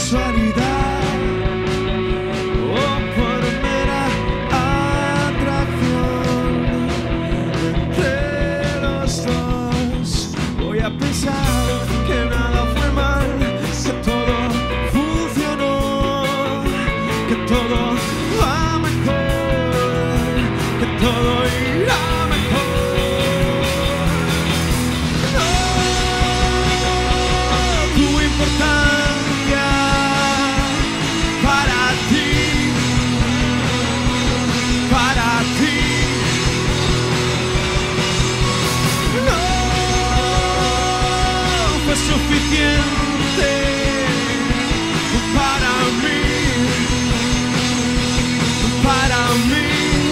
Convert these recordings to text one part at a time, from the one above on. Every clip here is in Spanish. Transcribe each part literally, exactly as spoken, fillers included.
casualidad o por mera atracción entre los dos. Voy a pensar que nada fue mal, que todo funcionó, que todo va mejor, que todo irá mejor. No tuvo importancia para ti, para ti. No fue suficiente para mí, para mí.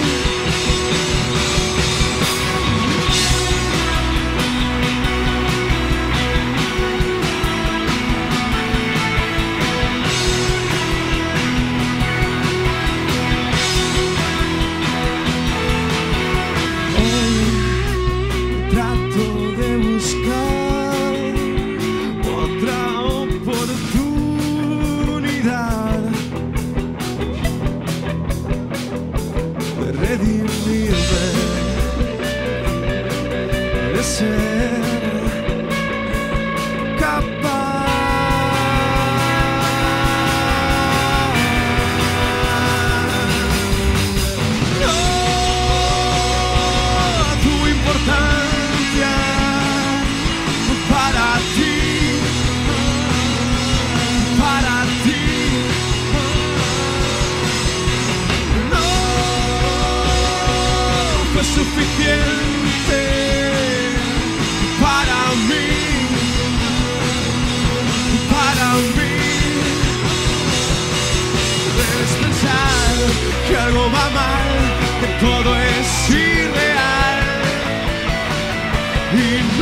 Hoy trato de buscar otra oportunidad de redimirme, de ser capaz. No tuvo importancia para ti, para ti. No fue suficiente para mí, para mí. Debes pensar que algo va mal, que todo es irreal y